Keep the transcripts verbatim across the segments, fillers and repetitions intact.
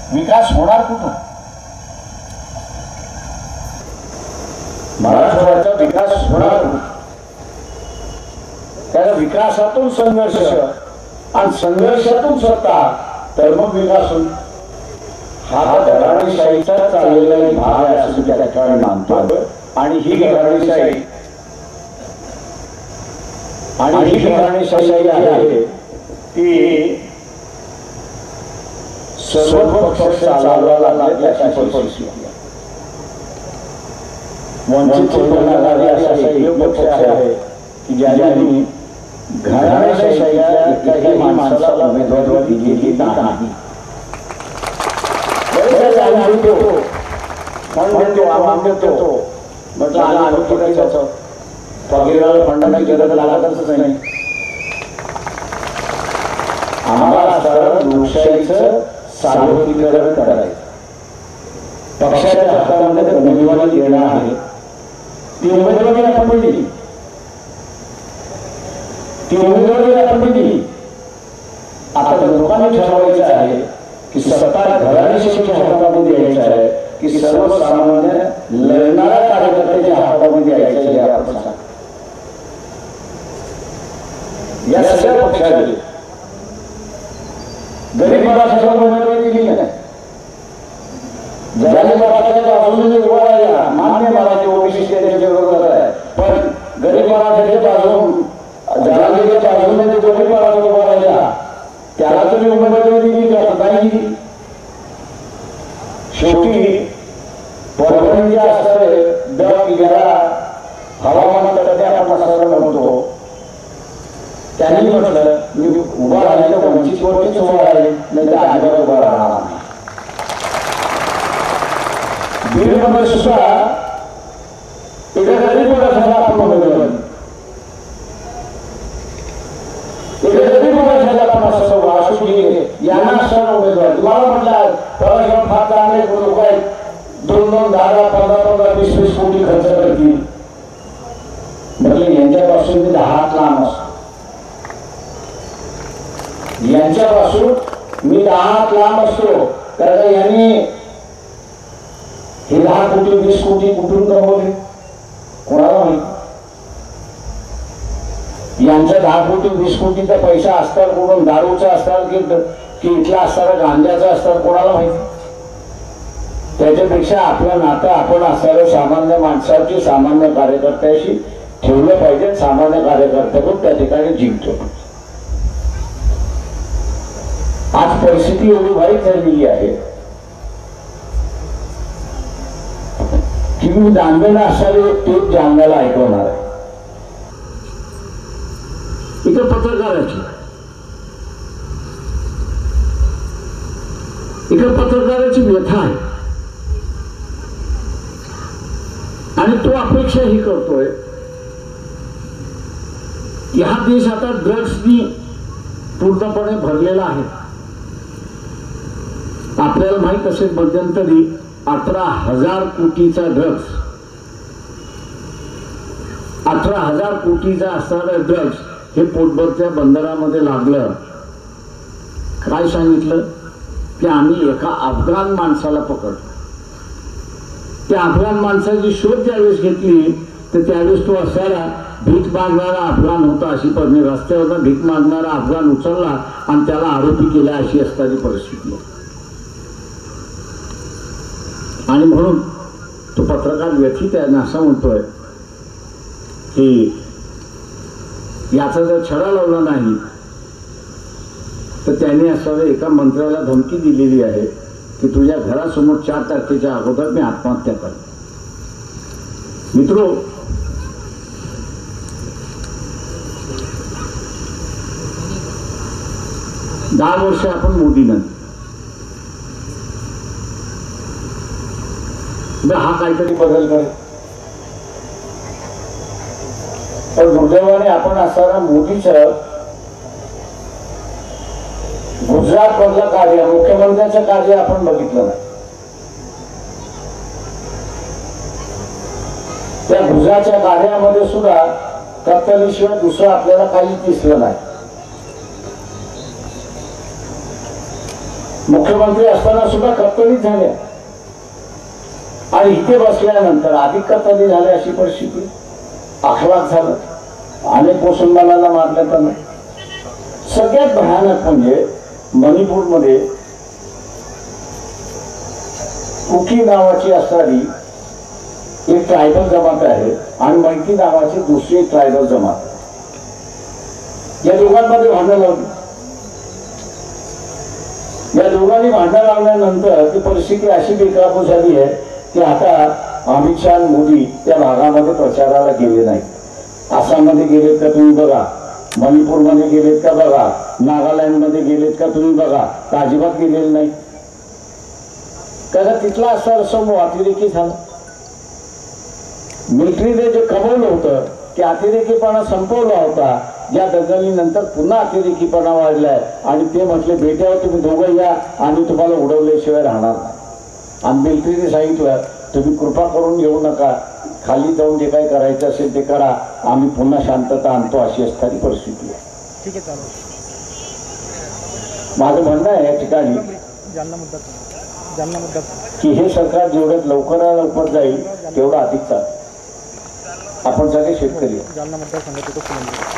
विकास होणार कुठून? मराठवाड्याचा विकास होणार कुठून? त्याला विकासातून संघर्ष आणि संघर्षातून सत्ता, तर मग विकास होईल. हा घराणेशाहीचा चाललेला भाग आहे असं त्या ठिकाणी मानतो. आणि ही घराणेशाही आणि ही घराणेशाही आहे ती सर्व पक्ष चालवायला लागले अशी परिस्थिती. वंचित बहुजन असा एक पक्ष आहे की ज्यांनी घराणेशाहीच्या एकाही माणसाला उमेदवारी दिलेली नाही. आम्ही देतो म्हणून देतो आम्ही देतो म्हटलं आम्ही करायचं फकीराला फंडाची गरज लागतच नाही. आम्हाला सरळ लोकशाहीचं सार्वत्रिकरण करायचं. पक्षाच्या हातामध्ये उमेदवारी देणार आहे. ती उमेदवारी आपण दिली ती उमेदवारी आपण दिली आता लोकांनी ठरवायचं आहे की सत्ता घराणेशाहीच्या हातामध्ये द्यायचं आहे की सर्वसामान्य लढणाऱ्या कार्यकर्त्याच्या हातामध्ये द्यायचं आहे. आपण सांग या सगळ्या पक्षाने गरीब मराठ्याला उमेदवारी दिली नाही. ज्याने मराठ्याच्या बाजूने उभा राहिला मान्य मराठी ओबीसी त्यांच्या विरोधात आहे, पण गरीब मराठ्याच्या बाजून जरांगेच्या बाजूने जो गरीब मराठा उभा राहिला त्याला तुम्ही उमेदवारी दिली का? नाही. शेवटी परभणी असणारे दम गेला हवामान तज्ञ आपण असं म्हणतो त्यांनी म्हटलं मी उभा राहिले तर वंचितवरतीच उभा राहिले, नाही तर आजवर उभा राहणार नाही. बीडमध्ये सुद्धा एका गरीब मराठ्याला आपण उमेदवारी एका गरीब मराठ्याला आपण असं वासू गेले यांना असं उमेदवारी. मला म्हटलं परवा फार चांगले लोक आहेत, दोन दोन दहा दहा पंधरा पंधरा वीस वीस कोटी खर्च करतील. म्हटलं यांच्यापासून मी दहा हात लांब असतो, यांच्यापासून मी दहा हात लांब असतो. कारण यांनी हे दहा कोटी वीस कोटी कुठून कमवले कोणाला माहिती. यांचा दहा कोटी वीस कोटीचा पैसा असतात कोण दारूचा असतात की की इथला असताना गांजाचा असतात कोणाला माहिती. त्याच्यापेक्षा आपलं नातं आपण असणाऱ्या सामान्य माणसाची सामान्य कार्यकर्त्याशी ठेवलं पाहिजे. सामान्य कार्यकर्त्याकडून त्या ठिकाणी जिंकतो. आज परिस्थिती एवढी वाईट झालेली आहे की मी जाणलेला असणारे तेच जाणण्याला ऐकवणार आहे. इथे पत्रकाराची इथे पत्रकाराची व्यथा आहे आणि तो अपेक्षा ही करतोय की हा देश आता ड्रग्सनी पूर्णपणे भरलेला आहे. आपल्याला माहित असेल मध्यंतरी अठरा हजार कोटीचा ड्रग्स अठरा हजार कोटीचा असणारा ड्रग्स हे पोटभरच्या बंदरामध्ये लागलं. काय सांगितलं की आम्ही एका अफगाण माणसाला पकडलं. त्या अफगाण माणसाची शोध ज्यावेळेस घेतली तर त्यावेळेस तो असायला भीक मागणारा अफगाण होता. अशी पण रस्त्यावर भीक मागणारा अफगाण उचलला आणि त्याला आरोपी केला अशी असणारी परिस्थिती. आणि म्हणून तो पत्रकार व्यथित आहे असं म्हणतोय की याचा जर छडा लावला नाही तर त्याने असं एका मंत्र्याला धमकी दिलेली आहे की तुझ्या घरासमोर चार तारखेच्या अगोदर मी आत्महत्या कर. मित्रो, दहा वर्ष आपण मोदीनं हा काहीतरी बदल करे. पण दुर्दैवाने आपण असताना मोदीचं गुजरात मधलं कार्य मुख्यमंत्र्यांचं कार्य आपण बघितलं नाही. त्या गुजरातच्या कार्यामध्ये सुद्धा कत्तलीशिवाय दुसरं आपल्याला काहीच दिसलं नाही. मुख्यमंत्री असताना सुद्धा कत्तली झाल्या आणि इथे बसल्यानंतर अधिक कत्तली झाल्या अशी परिस्थिती. आखलात झालं, अनेक मुसलमानांना मारण्यात आलं. सगळ्यात भयानक म्हणजे मणिपूरमध्ये कुकी नावाची असणारी एक ट्रायबल जमात आहे आणि मैती नावाची दुसरी एक ट्रायबल जमात. या दोघांमध्ये भांडण लावली. या दोघांनी भांडण लावल्यानंतर ती परिस्थिती अशी बेकाबू झाली आहे की आता अमित शहा मोदी त्या भागामध्ये प्रचाराला गेले नाही. आसाममध्ये गेलेत का तुम्ही बघा, मणिपूरमध्ये गेलेत का बघा, नागालँडमध्ये गेलेत का तुम्ही बघा, तर अजिबात गेलेले नाही. कारण तिथला असा समूह अतिरेकी झाला. मिलिटरीने जे कमवलं होतं ते अतिरेकीपणा संपवला होता. या दंगलीनंतर पुन्हा अतिरेकीपणा वाढलाय आणि ते म्हटले बेट्यावर तुम्ही दोघं या आणि तुम्हाला उडवल्याशिवाय राहणार नाही. आणि मिलिटरीने सांगितलं तुम्ही कृपा करून येऊ नका, खाली जाऊन जे काही करायचं असेल ते करा, आम्ही पुन्हा शांतता आणतो अशी असणारी परिस्थिती आहे. ठीक आहे, चालेल. माझं म्हणणं आहे या ठिकाणी जालना मुद्दा जालना मुद्दा की हे सरकार जेवढं लवकरात लवकर जाईल तेवढं अधिक चालेल. आपण सगळे शेतकरी जालना मुद्दा सांगत होतो.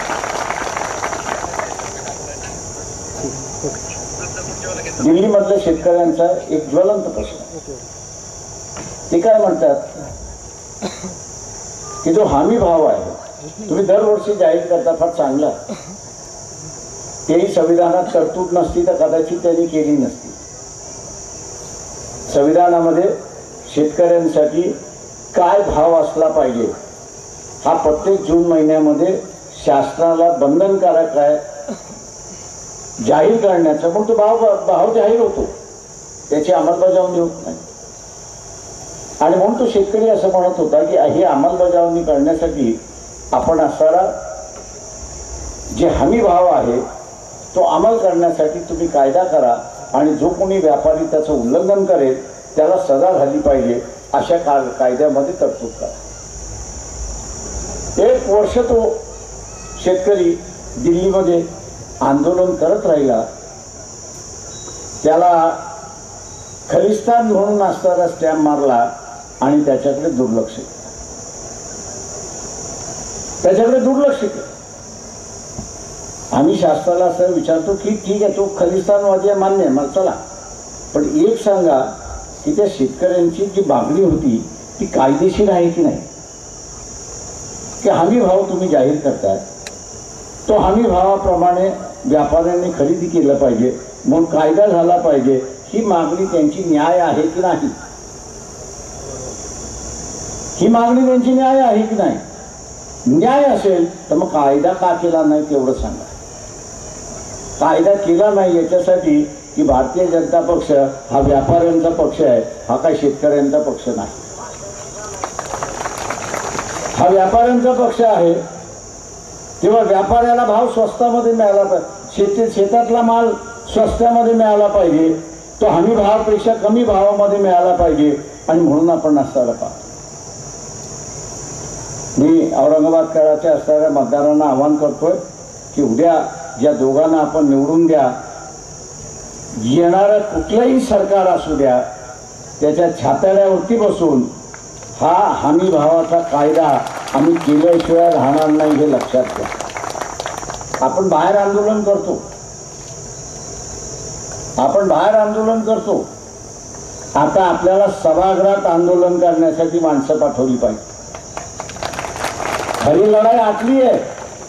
दिल्ली मधल्या शेतकऱ्यांचा एक ज्वलंत प्रश्न. ते काय म्हणतात की जो हमी भाव आहे तुम्ही दरवर्षी जाहीर करता, फार चांगला. तेही संविधानात तरतूद नसती तर कदाचित त्यांनी केली नसती. संविधानामध्ये शेतकऱ्यांसाठी काय भाव असला पाहिजे हा प्रत्येक जून महिन्यामध्ये शासनाला बंधनकारक आहे जाहीर करण्याचा. मग तो भाव भाव जाहीर होतो, त्याची अंमलबजावणी होत नाही. आणि म्हणून तो शेतकरी असं म्हणत होता की ही अंमलबजावणी करण्यासाठी आपण असणारा जे हमी भाव आहे तो अंमल करण्यासाठी तुम्ही कायदा करा आणि जो कोणी व्यापारी त्याचं उल्लंघन करेल त्याला सजा झाली पाहिजे अशा का कायद्यामध्ये तरतूद करा. एक वर्ष तो शेतकरी दिल्लीमध्ये आंदोलन करत राहिला. त्याला खलिस्तान म्हणून असणारा स्टॅम्प मारला आणि त्याच्याकडे दुर्लक्ष केलं. त्याच्याकडे दुर्लक्ष केलं. आम्ही शास्त्राला असं विचारतो की ठीक आहे तो खलिस्तानवादी आहे, मान्य आहे मला, चला, पण एक सांगा की त्या शेतकऱ्यांची जी मागणी होती ती कायदेशीर आहे की नाही. की हमी भाव तुम्ही जाहीर करताय, तो हमी भावाप्रमाणे व्यापाऱ्यांनी खरेदी केलं पाहिजे, म्हणून कायदा झाला पाहिजे, ही मागणी त्यांची न्याय आहे की नाही. ही मागणी त्यांची न्याय आहे की नाही. न्याय असेल तर मग कायदा का केला नाही तेवढं सांगा. कायदा केला नाही याच्यासाठी की भारतीय जनता पक्ष हा व्यापाऱ्यांचा पक्ष आहे, हा काही शेतकऱ्यांचा पक्ष नाही. हा व्यापाऱ्यांचा पक्ष आहे. तेव्हा व्यापाऱ्याला भाव स्वस्तामध्ये मिळाला पाहिजे, शेती शेतातला माल स्वस्तामध्ये मिळाला पाहिजे, तो हमी भावापेक्षा कमी भावामध्ये मिळाला पाहिजे. आणि म्हणून आपण असताना पाहतो. मी औरंगाबादकरांच्या असणाऱ्या मतदारांना आवाहन करतोय की उद्या ज्या दोघांना आपण निवडून द्या, येणारं कुठलंही सरकार असू द्या, त्याच्या छाताड्यावरती बसून हा हमी भावाचा कायदा आम्ही केल्याशिवाय राहणार नाही हे लक्षात घ्या. आपण बाहेर आंदोलन करतो, आपण बाहेर आंदोलन करतो. आता आपल्याला सभागृहात आंदोलन करण्यासाठी माणसं पाठवली पाहिजे. खरी लढाई आटली आहे.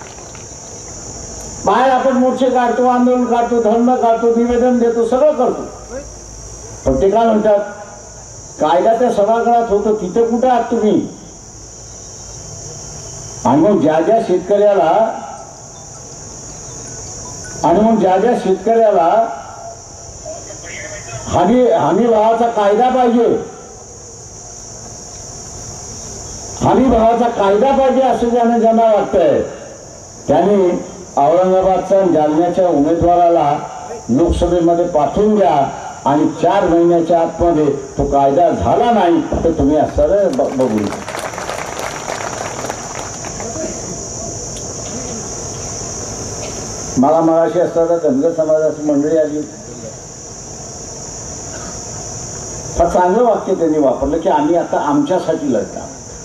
बाहेर आपण मोर्चे काढतो, आंदोलन काढतो, धर्म काढतो, निवेदन देतो, सगळं करतो. पण ते काय म्हणतात, कायदा त्या सभागृहात होतो, तिथे कुठे आहात तुम्ही. आणि मग ज्या ज्या शेतकऱ्याला आणि मग ज्या ज्या शेतकऱ्याला हमी हमी भावाचा कायदा पाहिजे, हमी भावाचा कायदा पाहिजे असं ज्यांना ज्यांना वाटतंय त्यांनी औरंगाबादच्या जालन्याच्या उमेदवाराला लोकसभेमध्ये पाठवून द्या आणि चार महिन्याच्या आतमध्ये तो कायदा झाला नाही तर तुम्ही असं बघू. मला मगाशी असताना धनगर समाजाची मंडळी आली. फार चांगलं वाक्य त्यांनी वापरलं की आम्ही आता आमच्यासाठी लढणार.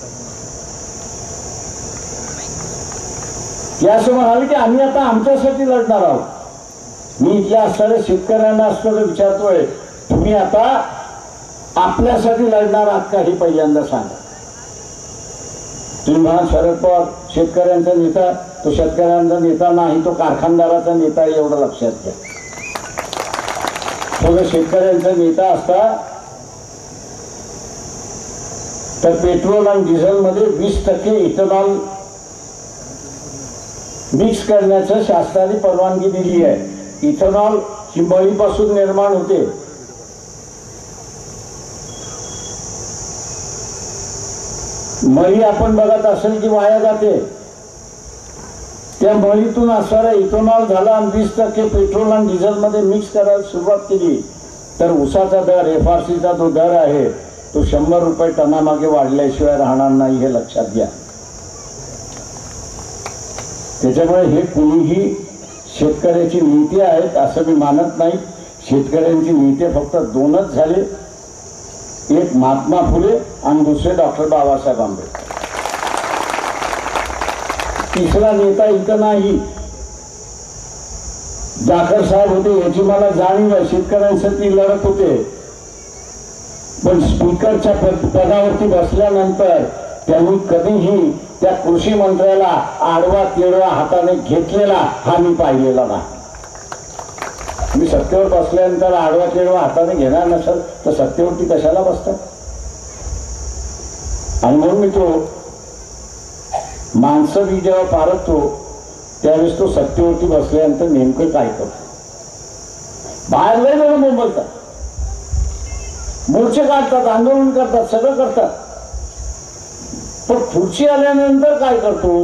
ते असं म्हणाले की आम्ही आता आमच्यासाठी लढणार आहोत. मी इथल्या असणाऱ्या शेतकऱ्यांना असणारं विचारतोय, तुम्ही आता आपल्यासाठी लढणार आहात का हे पहिल्यांदा सांगा. तुम्ही म्हणाल शरद पवार शेतकऱ्यांचा नेता, तो शेतकऱ्यांचा नेता नाही, तो कारखानदाराचा नेता आहे, एवढं लक्षात घ्या. तो जर शेतकऱ्यांचा नेता असता तर पेट्रोल आणि डिझेलमध्ये वीस टक्के इथेनॉल मिक्स करण्याचं शासनाने परवानगी दिली आहे. इथेनॉल ही मळीपासून निर्माण होते. मळी आपण बघत असेल की वाया जाते, त्या मळीतून असणारा इथेनॉल झाला आणि वीस टक्के पेट्रोल आणि डिझेलमध्ये मिक्स करायला सुरुवात केली तर उसाचा दर, एफ आर सीचा जो दर आहे तो शंभर रुपये टनामागे वाढल्याशिवाय राहणार नाही, हे लक्षात घ्या. त्याच्यामुळे हे कुणीही शेतकऱ्याची नीती आहेत असं मी मानत नाही. शेतकऱ्यांची नीती फक्त दोनच झाले, एक महात्मा फुले आणि दुसरे डॉक्टर बाबासाहेब आंबेडकर. तिसरा नेता इथं नाही. जाकर साहेब होते याची मला जाणीव आहे, शेतकऱ्यांसाठी लढत होते, पण स्पीकरच्या पदावरती बसल्यानंतर त्यांनी कधीही त्या कृषी मंत्र्याला आडवा तेडवा हाताने घेतलेला हा मी पाहिलेला नाही. मी सत्तेवर बसल्यानंतर आडवा तेडवा हाताने घेणार नसेल तर सत्तेवरती कशाला बसतात. आणि म्हणून मी तो माणसं मी जेव्हा पारखतो त्यावेळेस तो सत्तेवरती बसल्यानंतर नेमकं काय करतो. बाहेर लय जण मुंबईतात, मोर्चे काढतात, आंदोलन करतात, सगळं करतात, पण खुर्ची आल्यानंतर काय करतो.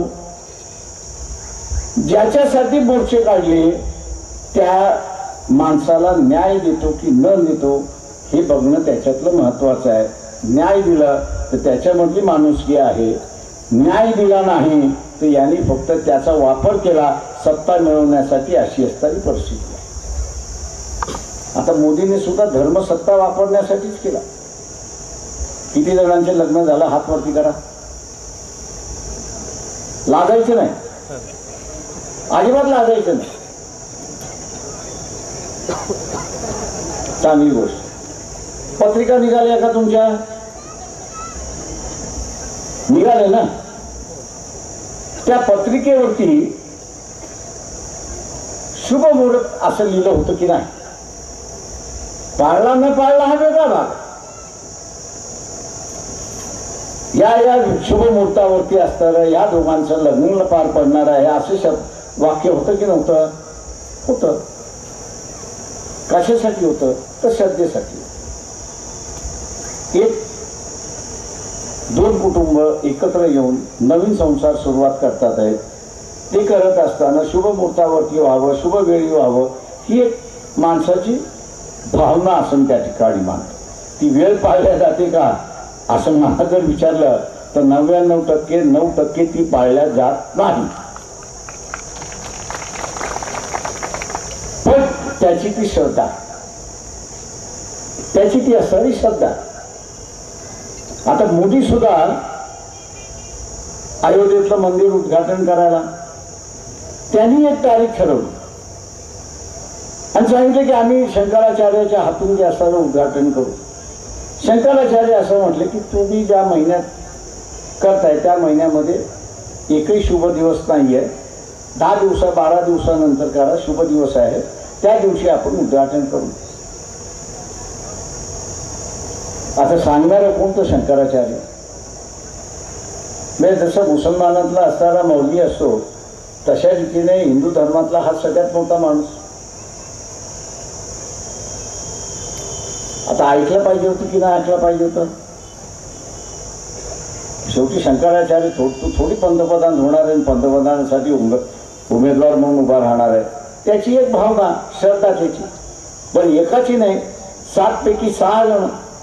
ज्याच्यासाठी मोर्चे काढले त्या माणसाला न्याय देतो की न देतो हे बघणं त्याच्यातलं महत्वाचं आहे. न्याय दिला तर त्याच्यामधली माणुसकी आहे, न्याय दिला नाही तर यांनी फक्त त्याचा वापर केला सत्ता मिळवण्यासाठी, अशी असणारी परिस्थिती आहे. आता मोदीने सुद्धा धर्म सत्ता वापरण्यासाठीच केला. किती जणांचे लग्न झालं हात वरती करा. लाजायचं नाही, अजिबात लाजायचं नाही, चांगली गोष्ट. पत्रिका निघाल्या का तुमच्या? निघाले ना. त्या पत्रिकेवरती शुभ मुहूर्त असं लिहिलं होतं की नाही? पाळला न पाळला हा वेगळा भाग. या या शुभ मुहूर्तावरती असणारं या दोघांचं लग्न पार पडणार आहे असं शब्द वाक्य होतं की नव्हतं? होतं. कशासाठी होतं? तर श्रद्धेसाठी. एक दोन कुटुंब एकत्र येऊन नवीन संसार सुरुवात करतात आहेत. ते करत असताना शुभ मुहूर्तावरती व्हावं, शुभ वेळी व्हावं ही एक माणसाची भावना असून त्या ठिकाणी मानतो. ती वेळ पाळल्या जाते का असं मला जर विचारलं तर नव्याण्णव टक्के नऊ टक्के ती पाळल्या जात नाही. पण त्याची ती श्रद्धा, त्याची ती असणारी श्रद्धा. आता मोदी सुद्धा अयोध्येतलं मंदिर उद्घाटन करायला त्यांनी एक तारीख ठरवली आणि सांगितलं की आम्ही शंकराचार्याच्या हातून जे असणारं उद्घाटन करू. शंकराचार्य असं म्हटले की तुम्ही ज्या महिन्यात करताय त्या महिन्यामध्ये एकही शुभ दिवस नाही आहे, दहा दिवसा बारा दिवसानंतर करा, शुभ दिवस आहे त्या दिवशी आपण उद्घाटन करू. आता सांगणारं कोणतं? शंकराचार्य. म्हणजे जसं मुसलमानातला असणारा मौलवी असतो तशा रीतीने हिंदू धर्मातला हा सगळ्यात मोठा माणूस. आता ऐकलं पाहिजे होतं की नाही ऐकलं पाहिजे होतं? शेवटी शंकराचार्य थोड थोडी पंतप्रधान होणार आहे, पंतप्रधानासाठी उमेदवार म्हणून उभा राहणार आहे. त्याची एक भावना, श्रद्धा त्याची. पण एकाची नाही, सात पैकी सहा जण.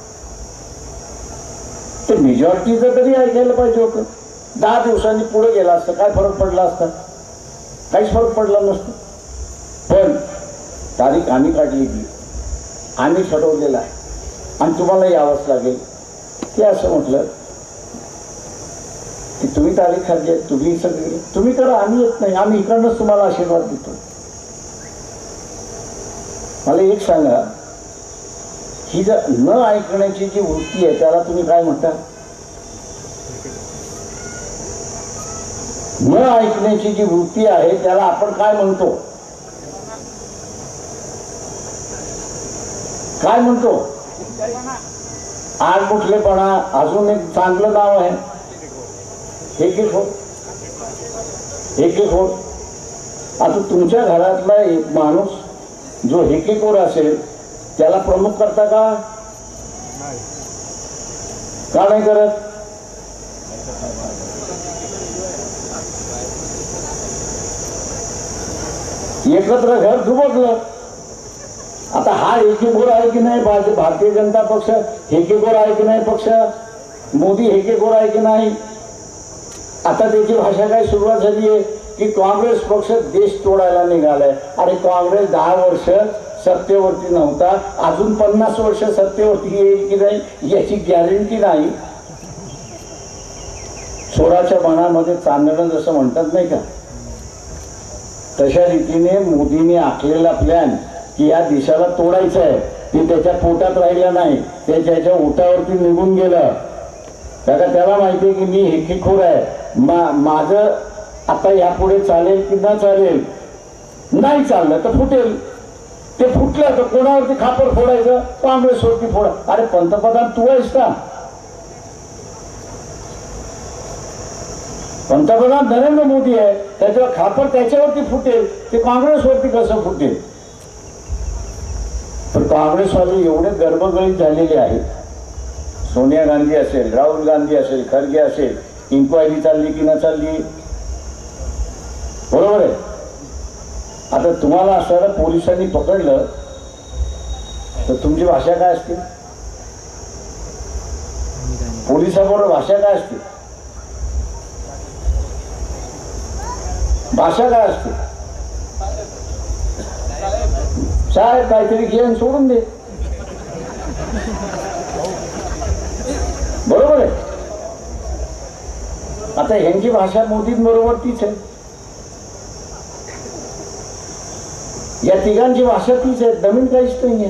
ते मेजॉरिटीचं तरी ऐकायला पाहिजे होतं. दहा दिवसांनी पुढे गेला असतं काय फरक पडला असता? काहीच फरक पडला नसतो. पण तारीख आम्ही काढली की आम्ही ठरवलेला आहे. आणि तुम्हाला यावंच लागेल. ते असं म्हटलं की तुम्ही तारीख खाल्ली आहे, तुम्ही सगळे तुम्ही करा, आम्ही येत नाही, आम्ही इकडनंच तुम्हाला आशीर्वाद देतो. मला एक सांगा, ही जर न ऐकण्याची जी वृत्ती आहे त्याला तुम्ही काय म्हणता? न ऐकण्याची जी वृत्ती आहे त्याला आपण काय म्हणतो? काय म्हणतो? आडमुठलेपणा. अजून एक चांगलं नाव आहे हेकेखोर. हेकेखोर. आता तुमच्या घरातला एक माणूस जो हेकेखोर असेल त्याला प्रमुख करता का? का नाही करत? एकत्र घर दुबकलं. आता हा हेकेखोर आहे की नाही? भारतीय जनता पक्ष हेकेखोर आहे की नाही? पक्ष मोदी हेकेखोर आहे की नाही? आता त्याची भाषा काय सुरुवात झाली आहे की काँग्रेस पक्ष देश तोडायला निघालाय. अरे काँग्रेस दहा वर्ष सत्तेवरती नव्हता, अजून पन्नास वर्ष सत्तेवरती येईल की नाही याची गॅरंटी नाही. चोराच्या मनामध्ये चांदणं जसं म्हणतात नाही का, तशा रीतीने मोदीने आखलेला प्लॅन की या देशाला तोडायचं आहे ते त्याच्या पोटात राहिलं नाही, ते त्याच्या ओटावरती निघून गेलं. त्याला त्याला माहिती आहे की मी हेकेखोर आहे, मा माझं आता यापुढे चालेल की न चालेल. नाही चाललं तर फुटेल. ते फुटलं तर कोणावरती खापर फोडायचं? काँग्रेसवरती फोडा. अरे पंतप्रधान तू आहेस का? पंतप्रधान नरेंद्र मोदी आहे, त्याच्यावर खापर त्याच्यावरती फुटेल, ते काँग्रेसवरती कसं फुटेल? तर काँग्रेसवाले एवढे गर्भगळीत झालेले आहेत. सोनिया गांधी असेल, राहुल गांधी असेल, खरगे असेल, इन्क्वायरी चालली की न चालली? बरोबर आहे. आता तुम्हाला असणारा पोलिसांनी पकडलं तर तुमची भाषा काय असते? पोलिसाबरोबर भाषा काय असते? भाषा काय असते? साहेब काहीतरी घेऊन सोडून दे. बरोबर आहे. आता ह्यांची भाषा मोदींबरोबर तीच आहे, या तिघांची भाषा तीच आहे, नवीन काहीच नाहीये.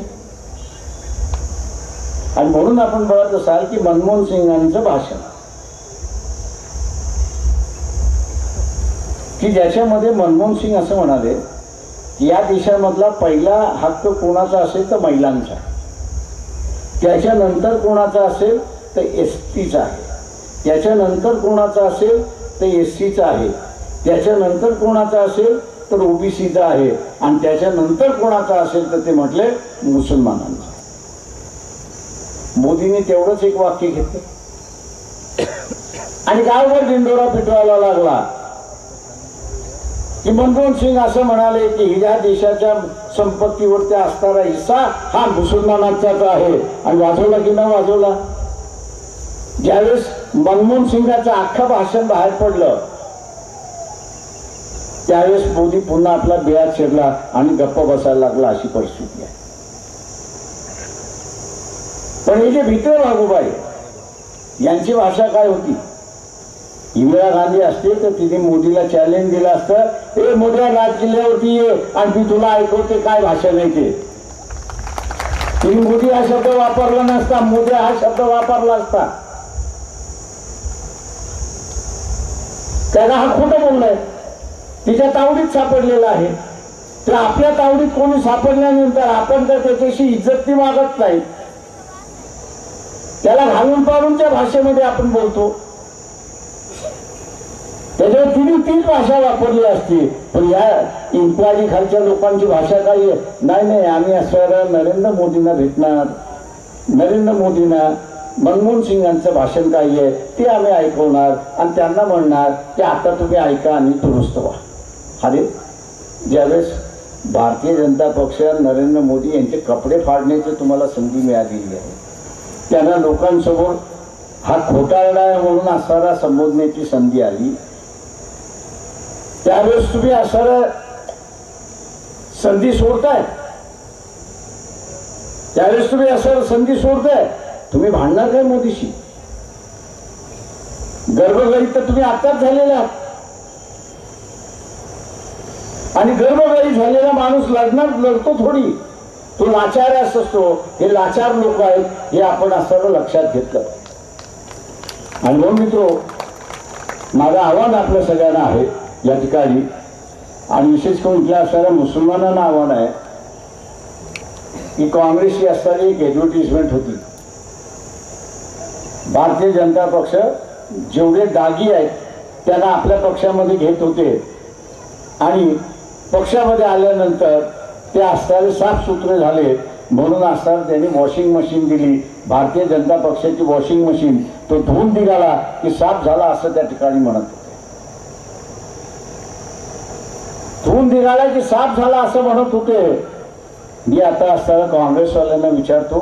आणि म्हणून आपण बघत असाल की मनमोहन सिंगांचं भाषण की ज्याच्यामध्ये मनमोहन सिंग असं म्हणाले की या देशामधला पहिला हक्क कोणाचा असेल तर महिलांचा, त्याच्यानंतर कोणाचा असेल तर एस टीचा आहे, त्याच्यानंतर कोणाचा असेल तर एस सीचा आहे, त्याच्यानंतर कोणाचा असेल तर ओबीसीचा आहे, आणि त्याच्यानंतर कोणाचा असेल तर ते म्हटले मुसलमानांचा. मोदींनी तेवढंच एक वाक्य घेतलं आणि गावभर दिंडोरा पिटवायला लागला की मनमोहन सिंग असं म्हणाले की ह्या देशाच्या संपत्तीवरती असणारा हिस्सा हा मुसलमानांचाच आहे. आणि वाजवला की न वाजवला? ज्यावेळेस मनमोहन सिंगाचं अख्खं भाषण बाहेर पडलं त्यावेळेस मोदी पुन्हा आपला बिळात शिरला आणि गप्प बसायला लागला. अशी परिस्थिती आहे. पण हे जे भित्र भागूबाई यांची भाषा काय होती? इंदिरा गांधी असते तर तिने मोदीला चॅलेंज दिलं असतं, ए मोदीला राज किल्ल्यावरती ये आणि मी तुला ऐकवते काय भाषा नाही ते. तिने मोदी हा शब्द वापरला नसता, मोदी हा शब्द वापरला असता. त्याला हा खोटं बोललाय, तिच्या तावडीत सापडलेला आहे. तर आपल्या तावडीत कोणी सापडल्यानंतर आपण तर त्याच्याशी इज्जत ती मागत नाही, त्याला घालून पाडूनच्या भाषेमध्ये आपण बोलतो. त्याच्यावर तिने तीच भाषा वापरली असती. पण या इन्क्वायरी खालच्या लोकांची भाषा काय आहे? नाही नाही आम्ही असं नरेंद्र मोदींना भेटणार, नरेंद्र मोदींना मनमोहन सिंगांचं भाषण काय आहे ते आम्ही ऐकवणार आणि त्यांना म्हणणार की आता तुम्ही ऐका आणि दुरुस्त व्हा. अरे ज्यावेळेस भारतीय जनता पक्ष नरेंद्र मोदी यांचे कपडे फाडण्याची तुम्हाला संधी मिळालेली आहे, त्यांना लोकांसमोर हा घोटाळा आहे म्हणून असणारा संबोधण्याची संधी आली, त्यावेळेस तुम्ही असणारा संधी सोडताय. त्यावेळेस तुम्ही असं संधी सोडताय, तुम्ही भांडणार काय मोदीशी? गर्भगरीत तर तुम्ही आताच झालेले आहात, आणि गर्भगरी झालेला माणूस लढणार लढतो थोडी, तो लाचार असतो. हे लाचार लोक आहेत, हे आपण असं लक्षात घेतलं. आणि म्हणून मित्रो, माझं आव्हान आपल्या सगळ्यांना आहे या ठिकाणी, आणि विशेष करून इथल्या असणाऱ्या मुसलमानांना आव्हान आहे की काँग्रेसची असणारी एक ॲडव्हर्टिजमेंट होती, भारतीय जनता पक्ष जेवढे दागी आहेत त्यांना आपल्या पक्षामध्ये घेत होते, आणि पक्षामध्ये आल्यानंतर ते असणारे साफसुथरे झाले, म्हणून असणार त्यांनी वॉशिंग मशीन दिली, भारतीय जनता पक्षाची वॉशिंग मशीन. तो धुवून निघाला की साफ झाला असं त्या ठिकाणी म्हणत होते. धुवून निघाला की साफ झाला असं म्हणत होते. मी आता असताना काँग्रेसवाल्यांना विचारतो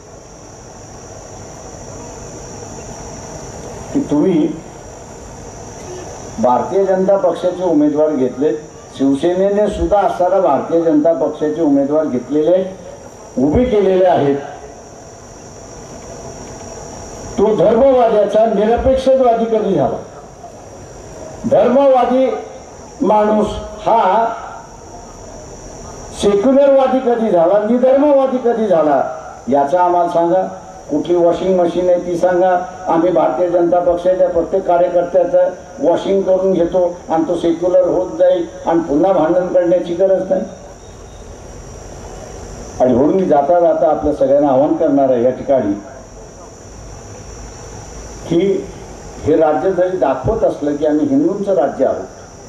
की तुम्ही भारतीय जनता पक्षाचे उमेदवार घेतले, शिवसेनेने सुद्धा असताना भारतीय जनता पक्षाचे उमेदवार घेतलेले उभे केलेले आहेत, तो धर्मवाद्याचा निरपेक्षवादी कधी झाला? धर्मवादी माणूस हा सेक्युलरवादी कधी झाला? निधर्मवादी कधी झाला? याचा आम्हाला सांगा. कुठली वॉशिंग मशीन आहे ती सांगा. आम्ही भारतीय जनता पक्षाच्या प्रत्येक कार्यकर्त्याचं वॉशिंग करून घेतो आणि तो सेक्युलर होत जाईल आणि पुन्हा भांडण करण्याची गरज नाही. आणि म्हणून मी जाता जाता आपल्या सगळ्यांना आवाहन करणार आहे या ठिकाणी की हे राज्य जरी दाखवत असलं की आम्ही हिंदूंचं राज्य आहोत,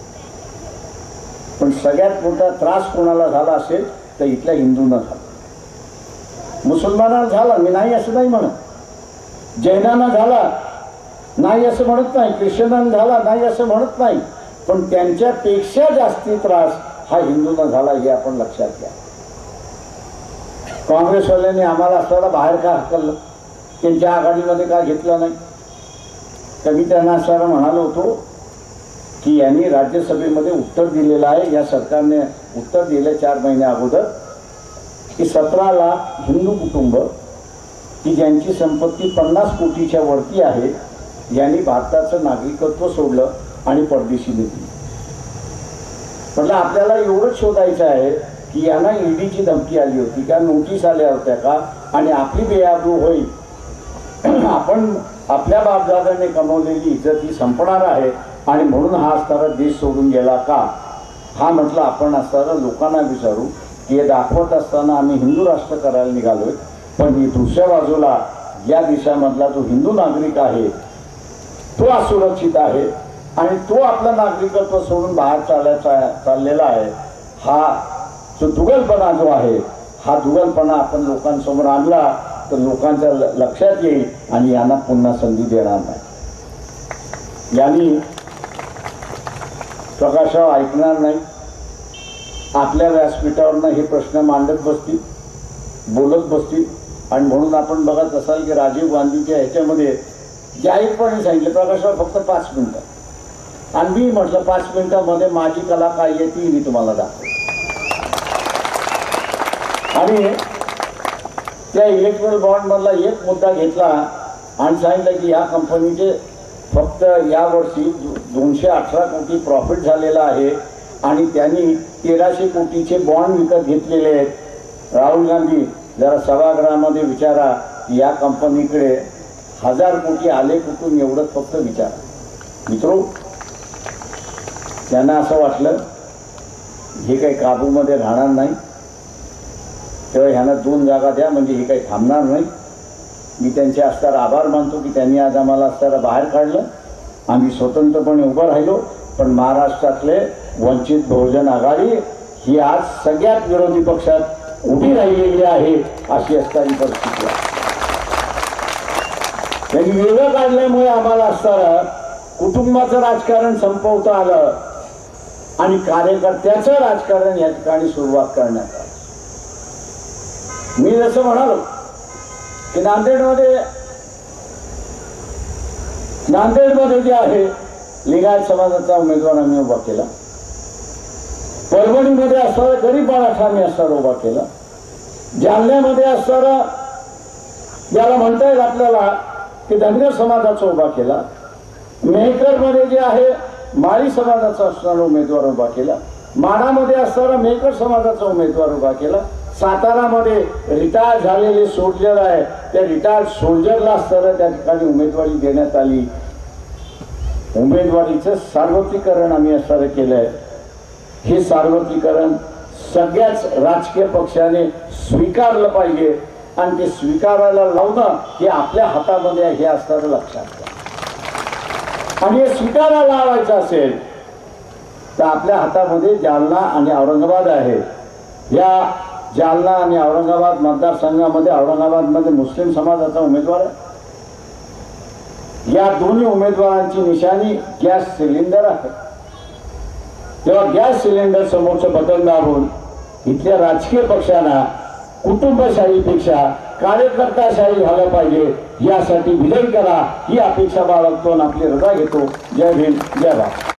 पण सगळ्यात मोठा त्रास कोणाला झाला असेल तर इथल्या हिंदूंना झाला. मुसलमानांना झाला, मी नाही असं नाही म्हणत, जैनांना झाला नाही असं म्हणत नाही, ख्रिश्चनांना झाला नाही असं म्हणत नाही, पण त्यांच्यापेक्षा जास्ती त्रास हा हिंदूंना झाला, हे आपण लक्षात घ्या. काँग्रेसवाल्यांनी आम्हाला असताना बाहेर का हकललं, त्यांच्या आघाडीमध्ये का घेतलं नाही? तर मी त्यांना असताना म्हणालो होतो की यांनी राज्यसभेमध्ये उत्तर दिलेलं आहे, या सरकारने उत्तर दिले चार महिन्या अगोदर की सतरा लाख हिंदू कुटुंब की ज्यांची संपत्ती पन्नास कोटीच्या वरती आहे, यांनी भारताचं नागरिकत्व सोडलं आणि परदेशी निघली. म्हटलं आपल्याला एवढंच शोधायचं आहे की यांना ईडीची धमकी आली होती का, नोटीस आल्या होत्या का, आणि आपली बेआबरू होईल, आपण आपल्या बापदादाने कमवलेली इज्जत ही संपणार आहे, आणि म्हणून हा असणारा देश सोडून गेला का? हा म्हटलं आपण असताना लोकांना विचारू की हे दाखवत असताना आम्ही हिंदू राष्ट्र करायला निघालोय, पण दुसऱ्या बाजूला या देशामधला जो हिंदू नागरिक आहे तो असुरक्षित आहे, आणि तो आपलं नागरिकत्व सोडून बाहेर चालायचा चाललेला आहे. हा जो दुगलपणा जो आहे, हा दुगलपणा आपण लोकांसमोर आणला तर लोकांच्या लक्षात येईल आणि यांना पुन्हा संधी देणार नाही. यांनी प्रकाशराव ऐकणार नाही, आपल्या व्यासपीठावरनं हे प्रश्न मांडत बसतील, बोलत बसतील. आणि म्हणून आपण बघत असाल की राजीव गांधीच्या ह्याच्यामध्ये जाहीरपणे सांगितलं प्रकाशराव फक्त पाच मिनिटं, आणि मी म्हटलं पाच मिनिटामध्ये माझी कला काय आहे ती मी तुम्हाला दाखवतो. आणि त्या इलेक्ट्रल बॉन्डमधला एक मुद्दा घेतला आणि सांगितलं की या कंपनीचे फक्त यावर्षी दोनशे अठरा कोटी प्रॉफिट झालेला आहे, आणि त्यांनी तेराशे कोटीचे बॉन्ड विकत घेतलेले आहेत. राहुल गांधी जरा सभागृहामध्ये विचारा की या कंपनीकडे हजार कोटी आले कुठून, एवढंच फक्त विचारा. मित्रो, त्यांना असं वाटलं हे काही काबूमध्ये राहणार नाही, तेव्हा ह्यांना दोन जागा द्या म्हणजे हे काही थांबणार नाही. मी त्यांचे असताना आभार मानतो की त्यांनी आज आम्हाला असताना बाहेर काढलं, आम्ही स्वतंत्रपणे उभं राहिलो. पण महाराष्ट्रातले वंचित बहुजन आघाडी ही आज सगळ्यात विरोधी पक्षात उभी राहिलेली आहे, अशी असणारी परिस्थिती आहे. त्यांनी वेगळं काढल्यामुळे आम्हाला असताना कुटुंबाचं राजकारण संपवता आलं आणि कार्यकर्त्याचं राजकारण या ठिकाणी सुरुवात करण्यात आलं. मी जसं म्हणालो की नांदेडमध्ये नांदेडमध्ये जे आहे लिंगायत समाजाचा उमेदवार आम्ही उभा केला, परभणीमध्ये असणारा गरीब मराठा आम्ही असणारा उभा केला, जालन्यामध्ये असणारा ज्याला म्हणता येईल आपल्याला की धनगर समाजाचा उभा केला, मेहकर मध्ये जे आहे माळी समाजाचा असणारा उमेदवार उभा केला, माडामध्ये असणारा मेहकर समाजाचा उमेदवार उभा केला, सातारामध्ये रिटायर झालेले सोल्जर आहे त्या रिटायर्ड सोल्जरला असणारा त्या ठिकाणी उमेदवारी देण्यात आली. उमेदवारीचं सार्वत्रिकरण आम्ही असणारं केलंय. हे सार्वत्रिकरण सगळ्याच राजकीय पक्षाने स्वीकारलं पाहिजे आणि ते स्वीकारायला लावणं हे आपल्या हातामध्ये आहे हे असणारं लक्षात घ्या. आणि हे स्वीकारायला लावायचं असेल तर आपल्या हातामध्ये जालना आणि औरंगाबाद आहे. या जालना आणि औरंगाबाद मतदारसंघामध्ये औरंगाबादमध्ये मुस्लिम समाजाचा उमेदवार आहे. या दोन्ही उमेदवारांची निशाणी गॅस सिलेंडर आहे. तेव्हा गॅस सिलेंडर समोरचं बटन दाबून इथल्या राजकीय पक्षांना कुटुंबशाहीपेक्षा कार्यकर्ताशाही झालं पाहिजे यासाठी विजय करा ही अपेक्षा बाळगतो आणि आपली रजा घेतो. जय भीम, जय भारत.